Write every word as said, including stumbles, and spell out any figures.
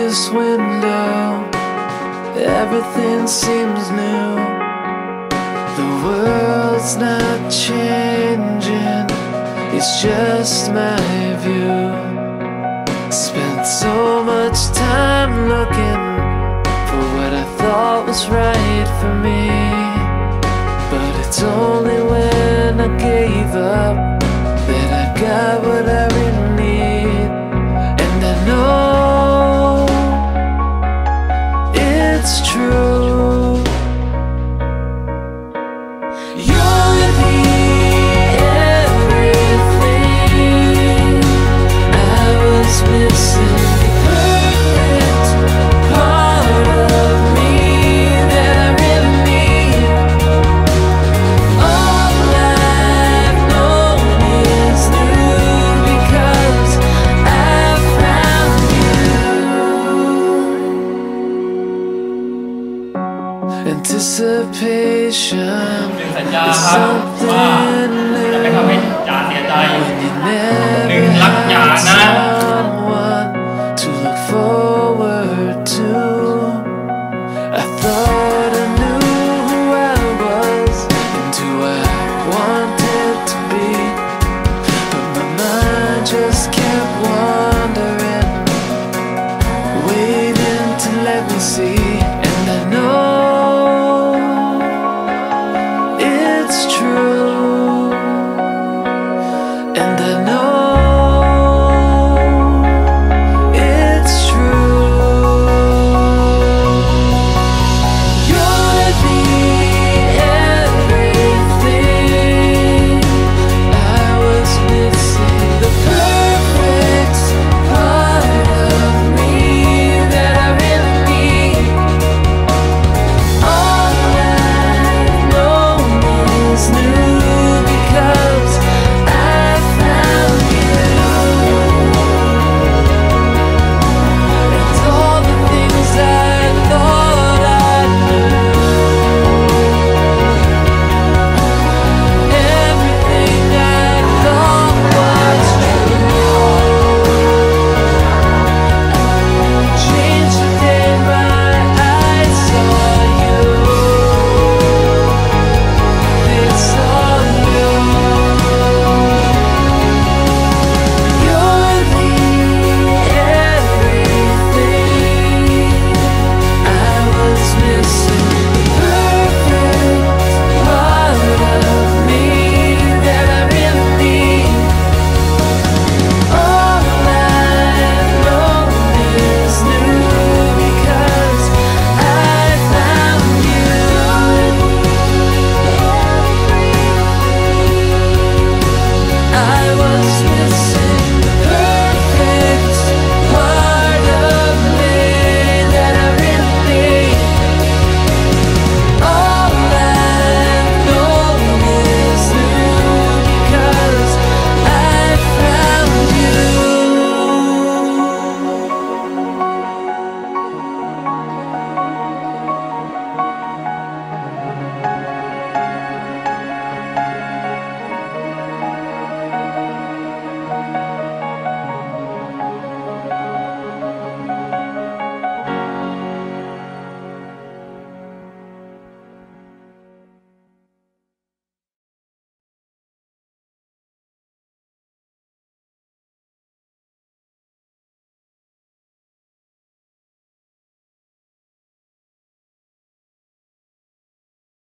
this window, everything seems new. The world's not changing, it's just my view. Spent so much time looking for what I thought was right for me, but it's only when I gave up that I got what I really need. And I know it's true. You're the everything I was missing, the perfect part of me that I really need. All I've known is new because I found you. Anticipation is something